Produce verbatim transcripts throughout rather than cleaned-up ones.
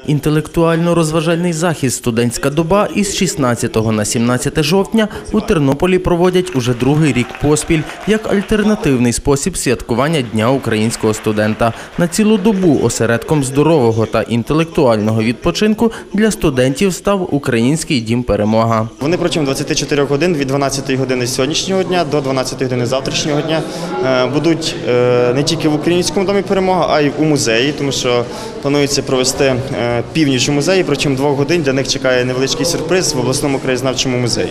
Інтелектуально-розважальний захід «Студентська доба» із шістнадцятого на сімнадцяте жовтня у Тернополі проводять уже другий рік поспіль як альтернативний спосіб святкування Дня українського студента. На цілу добу осередком здорового та інтелектуального відпочинку для студентів став Український дім «Перемога». Вони протягом двадцяти чотирьох годин від дванадцятої години сьогоднішнього дня до дванадцятої години завтрашнього дня будуть не тільки в Українському домі «Перемога», а й у музеї, тому що планується провести північ у музеї, протягом двох годин для них чекає невеличкий сюрприз в обласному краєзнавчому музеї.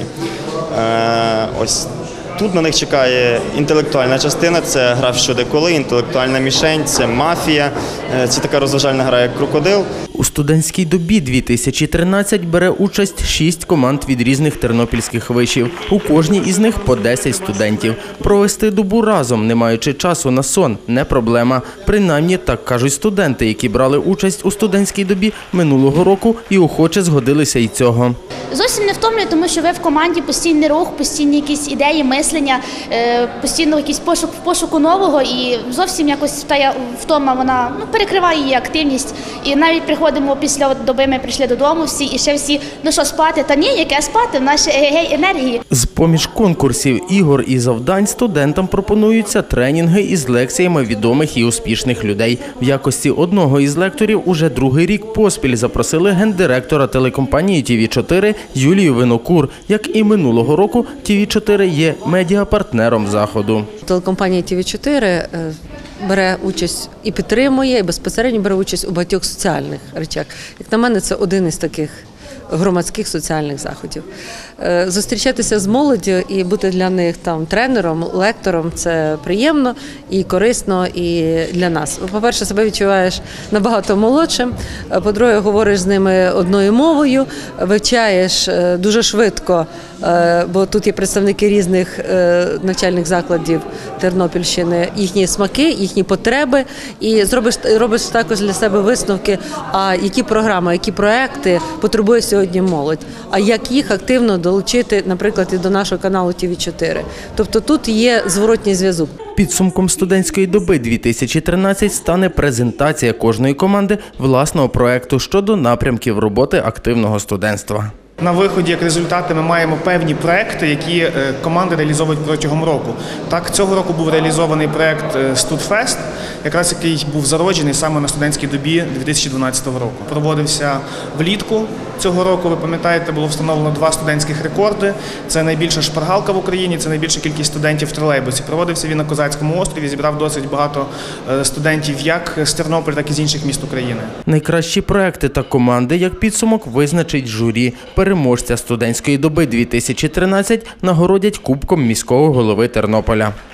Ось тут на них чекає інтелектуальна частина, це гра «Що, де, коли», інтелектуальна мішень, це мафія, це така розважальна гра, як «Крокодил». У «Студентській добі» дві тисячі тринадцять бере участь шість команд від різних тернопільських вишів. У кожній із них по десять студентів. Провести добу разом, не маючи часу на сон, не проблема. Принаймні, так кажуть студенти, які брали участь у «Студентській добі» минулого року і охоче згодилися й цього. Зовсім не втомлює, тому що ви в команді, постійний рух, постійні якісь ідеї, мислення, постійно якийсь пошук, пошуку нового, і зовсім якось та втома, вона ну, перекриває її активність. І навіть приходимо після доби, ми прийшли додому всі, і ще всі, ну що, спати? Та ні, яке спати, в нашій егегей енергії. З-поміж конкурсів, ігор і завдань студентам пропонуються тренінги із лекціями відомих і успішних людей. В якості одного із лекторів уже другий рік поспіль запросили гендиректора телекомпанії Ті Ві чотири Юлію Винокур. Як і минулого року, Ті Ві чотири є медіапартнером заходу. Телекомпанія Ті Ві чотири бере участь і підтримує, і безпосередньо бере участь у багатьох соціальних речах. Як на мене, це один із таких громадських соціальних заходів. Зустрічатися з молоддю і бути для них там тренером, лектором – це приємно і корисно і для нас. По-перше, себе відчуваєш набагато молодшим, по-друге, говориш з ними одною мовою, вивчаєш дуже швидко, бо тут є представники різних навчальних закладів Тернопільщини, їхні смаки, їхні потреби, і зробиш, робиш також для себе висновки, а які програми, які проекти потребує сьогодні молодь, а як їх активно долучити, наприклад, і до нашого каналу Ті Ві чотири. Тобто тут є зворотній зв'язок. Підсумком «Студентської доби» дві тисячі тринадцять стане презентація кожної команди власного проекту щодо напрямків роботи активного студентства. На виході, як результати, ми маємо певні проекти, які команди реалізовують протягом року. Так, цього року був реалізований проект «Студфест», якраз який був зароджений саме на «Студентській добі» дві тисячі дванадцятого року. Проводився влітку цього року, ви пам'ятаєте, було встановлено два студентських рекорди. Це найбільша шпаргалка в Україні, це найбільша кількість студентів в тролейбусі. Проводився він на Козацькому острові, зібрав досить багато студентів як з Тернополя, так і з інших міст України. Найкращі проекти та команди, як підсумок, визначить журі. Переможця «Студентської доби» дві тисячі тринадцять нагородять кубком міського голови Тернополя.